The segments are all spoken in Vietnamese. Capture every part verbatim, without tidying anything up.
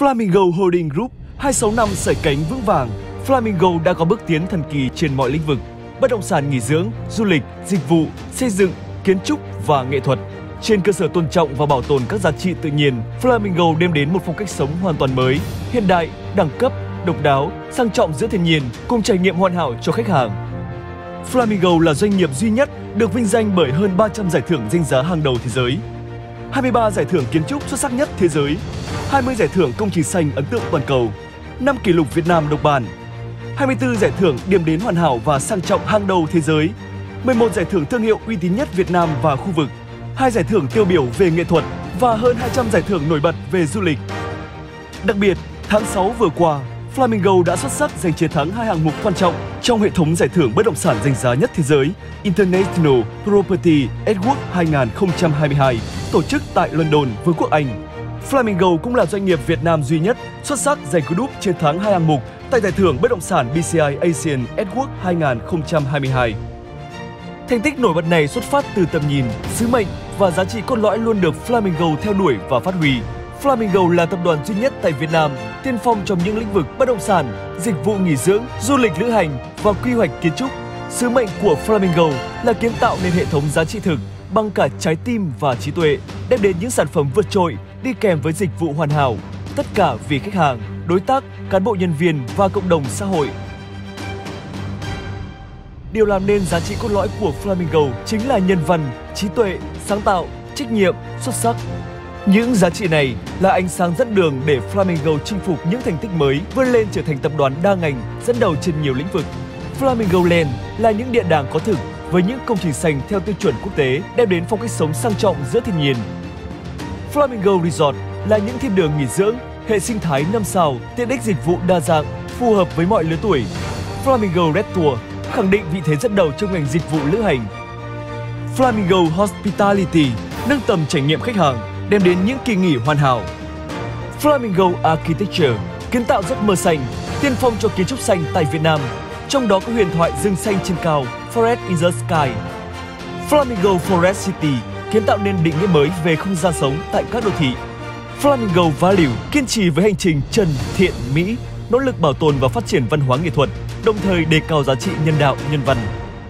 Flamingo Holding Group hai mươi sáu năm sải cánh vững vàng, Flamingo đã có bước tiến thần kỳ trên mọi lĩnh vực: bất động sản nghỉ dưỡng, du lịch, dịch vụ, xây dựng, kiến trúc và nghệ thuật. Trên cơ sở tôn trọng và bảo tồn các giá trị tự nhiên, Flamingo đem đến một phong cách sống hoàn toàn mới, hiện đại, đẳng cấp, độc đáo, sang trọng giữa thiên nhiên cùng trải nghiệm hoàn hảo cho khách hàng. Flamingo là doanh nghiệp duy nhất được vinh danh bởi hơn ba trăm giải thưởng danh giá hàng đầu thế giới, hai mươi ba giải thưởng kiến trúc xuất sắc nhất thế giới, hai mươi giải thưởng công trình xanh ấn tượng toàn cầu, năm kỷ lục Việt Nam độc bản, hai mươi tư giải thưởng điểm đến hoàn hảo và sang trọng hàng đầu thế giới, mười một giải thưởng thương hiệu uy tín nhất Việt Nam và khu vực, hai giải thưởng tiêu biểu về nghệ thuật và hơn hai trăm giải thưởng nổi bật về du lịch. Đặc biệt, tháng sáu vừa qua, Flamingo đã xuất sắc giành chiến thắng hai hạng mục quan trọng trong hệ thống giải thưởng bất động sản danh giá nhất thế giới International Property Awards hai không hai hai, tổ chức tại London, Vương quốc Anh. Flamingo cũng là doanh nghiệp Việt Nam duy nhất xuất sắc giành cú đúp chiến thắng hai hạng mục tại giải thưởng bất động sản bê xê i Asian Awards hai không hai hai. Thành tích nổi bật này xuất phát từ tầm nhìn, sứ mệnh và giá trị cốt lõi luôn được Flamingo theo đuổi và phát huy. Flamingo là tập đoàn duy nhất tại Việt Nam tiên phong trong những lĩnh vực bất động sản, dịch vụ nghỉ dưỡng, du lịch lữ hành và quy hoạch kiến trúc. Sứ mệnh của Flamingo là kiến tạo nên hệ thống giá trị thực bằng cả trái tim và trí tuệ, đem đến những sản phẩm vượt trội đi kèm với dịch vụ hoàn hảo, tất cả vì khách hàng, đối tác, cán bộ nhân viên và cộng đồng xã hội. Điều làm nên giá trị cốt lõi của Flamingo chính là nhân văn, trí tuệ, sáng tạo, trách nhiệm, xuất sắc. Những giá trị này là ánh sáng dẫn đường để Flamingo chinh phục những thành tích mới, vươn lên trở thành tập đoàn đa ngành dẫn đầu trên nhiều lĩnh vực. Flamingo Land là những địa đàng có thực với những công trình xanh theo tiêu chuẩn quốc tế, đem đến phong cách sống sang trọng giữa thiên nhiên. Flamingo Resort là những thiên đường nghỉ dưỡng, hệ sinh thái năm sao, tiện ích dịch vụ đa dạng, phù hợp với mọi lứa tuổi. Flamingo Red Tour khẳng định vị thế dẫn đầu trong ngành dịch vụ lữ hành. Flamingo Hospitality nâng tầm trải nghiệm khách hàng, đem đến những kỳ nghỉ hoàn hảo. Flamingo Architecture kiến tạo giấc mơ xanh, tiên phong cho kiến trúc xanh tại Việt Nam, trong đó có huyền thoại rừng xanh trên cao Forest in the Sky. Flamingo Forest City kiến tạo nên định nghĩa mới về không gian sống tại các đô thị. Flamingo Value kiên trì với hành trình chân, thiện, mỹ, nỗ lực bảo tồn và phát triển văn hóa nghệ thuật, đồng thời đề cao giá trị nhân đạo, nhân văn.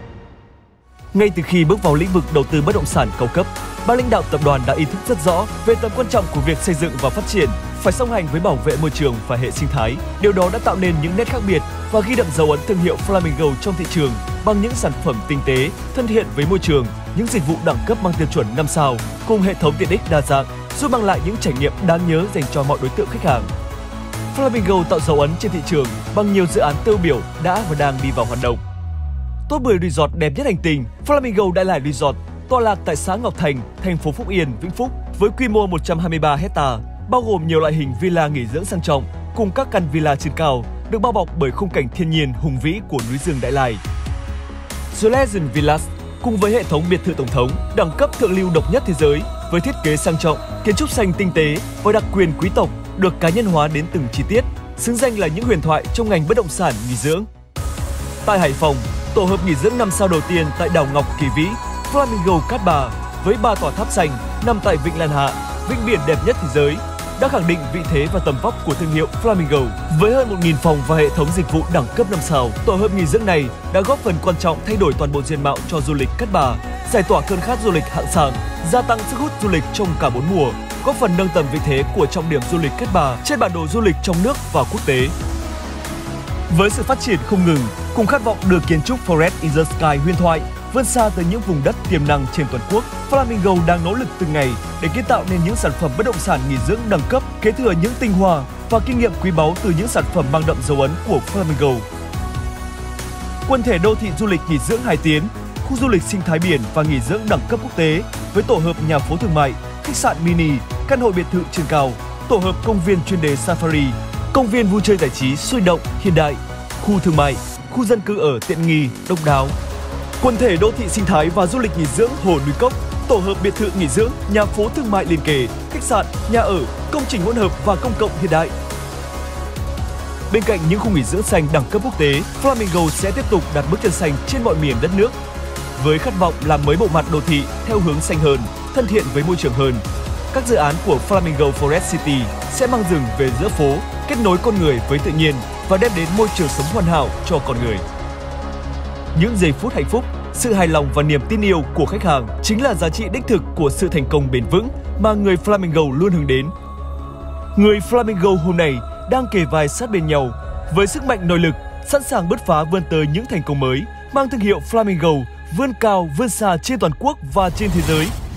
Ngay từ khi bước vào lĩnh vực đầu tư bất động sản cao cấp, ban lãnh đạo tập đoàn đã ý thức rất rõ về tầm quan trọng của việc xây dựng và phát triển phải song hành với bảo vệ môi trường và hệ sinh thái. Điều đó đã tạo nên những nét khác biệt và ghi đậm dấu ấn thương hiệu Flamingo trong thị trường bằng những sản phẩm tinh tế, thân thiện với môi trường, những dịch vụ đẳng cấp mang tiêu chuẩn năm sao cùng hệ thống tiện ích đa dạng, giúp mang lại những trải nghiệm đáng nhớ dành cho mọi đối tượng khách hàng. Flamingo tạo dấu ấn trên thị trường bằng nhiều dự án tiêu biểu đã và đang đi vào hoạt động. Top mười resort đẹp nhất hành tinh, Flamingo Đại Lải Resort tọa lạc tại xã Ngọc Thành, thành phố Phúc Yên, Vĩnh Phúc với quy mô một trăm hai mươi ba héc-ta, bao gồm nhiều loại hình villa nghỉ dưỡng sang trọng cùng các căn villa trên cao được bao bọc bởi khung cảnh thiên nhiên hùng vĩ của núi rừng Đại Lải. The Legend Villas cùng với hệ thống biệt thự tổng thống đẳng cấp thượng lưu độc nhất thế giới với thiết kế sang trọng, kiến trúc xanh tinh tế và đặc quyền quý tộc được cá nhân hóa đến từng chi tiết, xứng danh là những huyền thoại trong ngành bất động sản nghỉ dưỡng. Tại Hải Phòng, tổ hợp nghỉ dưỡng năm sao đầu tiên tại đảo Ngọc Kỳ Vĩ, Flamingo Cát Bà với ba tòa tháp xanh nằm tại Vịnh Lan Hạ, vịnh biển đẹp nhất thế giới, đã khẳng định vị thế và tầm vóc của thương hiệu Flamingo. Với hơn một nghìn phòng và hệ thống dịch vụ đẳng cấp năm sao, tổ hợp nghỉ dưỡng này đã góp phần quan trọng thay đổi toàn bộ diện mạo cho du lịch Cát Bà, giải tỏa cơn khát du lịch hạng sang, gia tăng sức hút du lịch trong cả bốn mùa, góp phần nâng tầm vị thế của trọng điểm du lịch Cát Bà trên bản đồ du lịch trong nước và quốc tế. Với sự phát triển không ngừng, cùng khát vọng đưa kiến trúc Forest in the Sky huyền thoại vươn xa tới những vùng đất tiềm năng trên toàn quốc, Flamingo đang nỗ lực từng ngày để kiến tạo nên những sản phẩm bất động sản nghỉ dưỡng đẳng cấp, kế thừa những tinh hoa và kinh nghiệm quý báu từ những sản phẩm mang đậm dấu ấn của Flamingo. Quần thể đô thị du lịch nghỉ dưỡng Hải Tiến, khu du lịch sinh thái biển và nghỉ dưỡng đẳng cấp quốc tế với tổ hợp nhà phố thương mại, khách sạn mini, căn hộ biệt thự trên cao, tổ hợp công viên chuyên đề Safari, công viên vui chơi giải trí sôi động, hiện đại, khu thương mại, khu dân cư ở tiện nghi, độc đáo. Quần thể đô thị sinh thái và du lịch nghỉ dưỡng Hồ Núi Cốc, tổ hợp biệt thự nghỉ dưỡng, nhà phố thương mại liền kề, khách sạn, nhà ở, công trình hỗn hợp và công cộng hiện đại. Bên cạnh những khu nghỉ dưỡng xanh đẳng cấp quốc tế, Flamingo sẽ tiếp tục đặt bước chân xanh trên mọi miền đất nước. Với khát vọng làm mới bộ mặt đô thị theo hướng xanh hơn, thân thiện với môi trường hơn, các dự án của Flamingo Forest City sẽ mang rừng về giữa phố, kết nối con người với tự nhiên và đem đến môi trường sống hoàn hảo cho con người. Những giây phút hạnh phúc, sự hài lòng và niềm tin yêu của khách hàng chính là giá trị đích thực của sự thành công bền vững mà người Flamingo luôn hướng đến. Người Flamingo hôm nay đang kề vai sát bên nhau với sức mạnh nội lực, sẵn sàng bứt phá vươn tới những thành công mới, mang thương hiệu Flamingo vươn cao vươn xa trên toàn quốc và trên thế giới.